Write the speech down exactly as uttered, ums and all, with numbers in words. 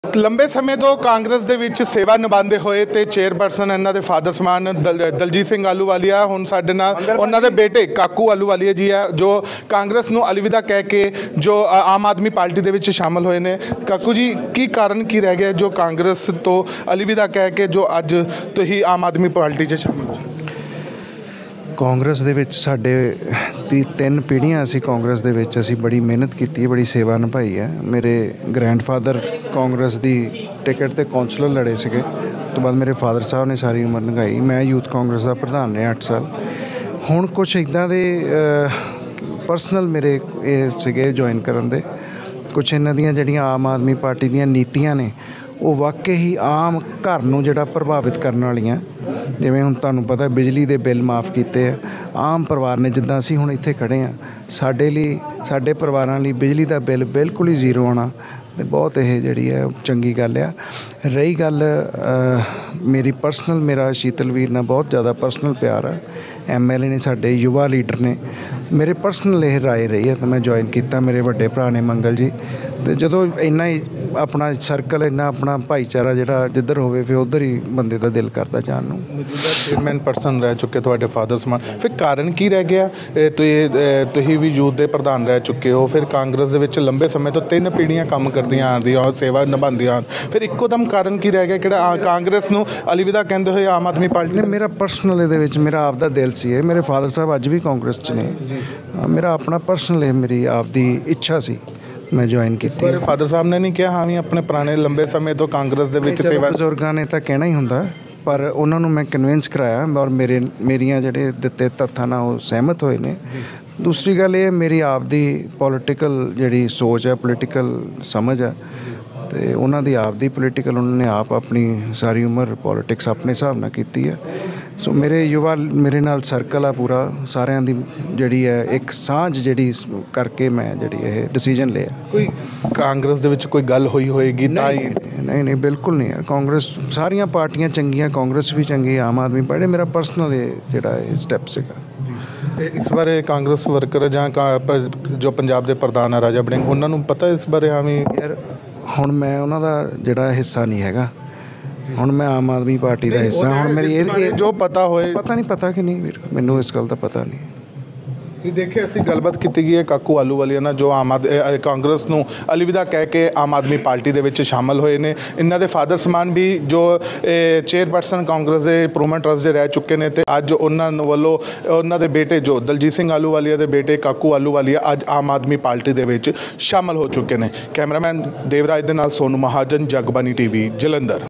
लंबे समय तो कांग्रेस दे विच सेवा निभाते हुए तो चेयरपर्सन इन्हों के फादर समान दल दलजीत सिंह आलूवालिया हुण साडे नाल उन्होंने बेटे काकू आलूवालिया जी है जो कांग्रेस नूं अलविदा कह के जो आम आदमी पार्टी दे विच शामिल होए ने। काकू जी की कारण की रह गया जो कांग्रेस तो अलविदा कह के जो अज तो ही आम आदमी पार्टी च शामिल हो? कांग्रेस दे विच साडे ती तीन पीढ़ियां असी कांग्रेस दे विच असी बड़ी मेहनत की, बड़ी सेवा निभाई है। मेरे ग्रैंडफादर कांग्रेस दी टिकट ते कौंसलर लड़े सीगे, तो बाद मेरे फादर साहब ने सारी उम्र लंघाई। मैं यूथ कांग्रेस का प्रधान रहा अठ साल। हुण कुछ इदां दे परसनल मेरे सीगे ज्वाइन करन दे, कुछ इन्हां दियां जिहड़ियां आम आदमी पार्टी दियां नीतियां ने वो वाकई ही आम घर नूं जिहड़ा प्रभावित करने वालियां, जिवें हुण तुहानूं पता बिजली दे बिल माफ़ कीते आ आम परिवार ने। जिद्दां असीं हुण इत्थे खड़े हाँ, साडे लई साडे परिवारां लई बिजली दा बिल बिल्कुल ही जीरो आना ते बहुत यह जिहड़ी है चंगी गल आ। रही गल मेरी पर्सनल, मेरा शीतलवीर नाल बहुत ज़्यादा पर्सनल प्यार है। एम एल ए ने साडे युवा लीडर ने मेरे पर्सनल यह राय रही है तो मैं ज्वाइन किया। मेरे वड्डे भरा ने मंगल जी, तो जदों इन्ना ही अपना सर्कल इन्ना अपना भाईचारा जिहड़ा जिधर होवे फिर उधर ही बंदे दा दिल करता जाण नूं। मौजूदा चेयरमैन पर्सन रह चुके तुहाडे फादर समान, फिर कारण की रह गया? तुसीं भी यूथ दे प्रधान रह चुके हो, फिर कांग्रेस दे विच लंबे समय तो तीन पीढ़ियां काम करदियां आंदियां सेवा निभांदियां, फिर इक्को दम कारण की रह गया किहड़ा कांग्रेस नूं अलविदा कहंदे होए आम आदमी पार्टी ने? मेरा पर्सनल इहदे विच मेरा आप दा दिल सी। मेरे फादर साहब अज भी कांग्रेस च ने। मेरा अपना पर्सनल है, मेरी आप दी इच्छा सी मैं ज्वाइन की। फादर साहब ने नहीं कहा हाँ भी अपने पुराने लंबे समय तो कांग्रेस दे विच सेवा? बजुर्गों ने तो कहना ही हुंदा, पर उन्होंने मैं कन्विंस कराया और मेरे मेरियां जिहड़े दिते तत्थां नाल वो सहमत होए ने। दूसरी गल ये मेरी आप दी पॉलिटिकल जिहड़ी सोच है, पोलिटिकल समझ है, तो उन्हों की आप दी पोलिटिकल उन्होंने आप अपनी सारी उम्र पॉलिटिक्स अपने हिसाब नाल कीती है। सो मेरे युवा मेरे नाल सर्कल आ पूरा, सारिਆਂ ਦੀ ਜਿਹੜੀ है एक ਸਾਂਝ ਜਿਹੜੀ करके मैं ਜਿਹੜੀ ਇਹ डिसीजन लिया। कोई कांग्रेस ਦੇ ਵਿੱਚ ਕੋਈ ਗੱਲ ਹੋਈ ਹੋਏਗੀ ਤਾਂ ਹੀ? नहीं नहीं बिल्कुल नहीं यार, कांग्रेस सारियां पार्टियां चंगियां, कांग्रेस भी चंगी, आम आदमी पार्टी। मेरा पर्सनल ਜਿਹੜਾ स्टैप ਸੀਗਾ। इस बारे कांग्रेस वर्कर ਜਾਂ जो पंजाब के प्रधान है राजा वड़िंग, उन्होंने पता इस बारे? हाँ भी यार हुण मैं उन्हों का जिहड़ा हिस्सा नहीं हैगा, हुण मैं आम आदमी पार्टी का हिस्सा। हुण मेरी ये जो पता होए पता नहीं, पता कि नहीं मेरे मैनू इस गल का पता नहीं। देखिए असी गलबात की गई है काकू आलूवालिया नाल जो आम आद कांग्रेस नूं अलविदा कह के आम आदमी पार्टी दे विच शामिल होए ने। इन्हां दे फादर समान भी जो चेयरपर्सन कांग्रेस के इंप्रूवमेंट ट्रस्ट दे रह चुके हैं, तो अज उन्हां वल्लों उन्हां दे बेटे जो दलजीत सिंह आलूवालिया के बेटे काकू आलूवालिया अज आम आदमी पार्टी दे विच शामिल हो चुके हैं। कैमरामैन देवराज दे नाल सोनू महाजन, जगबानी टीवी, जलंधर।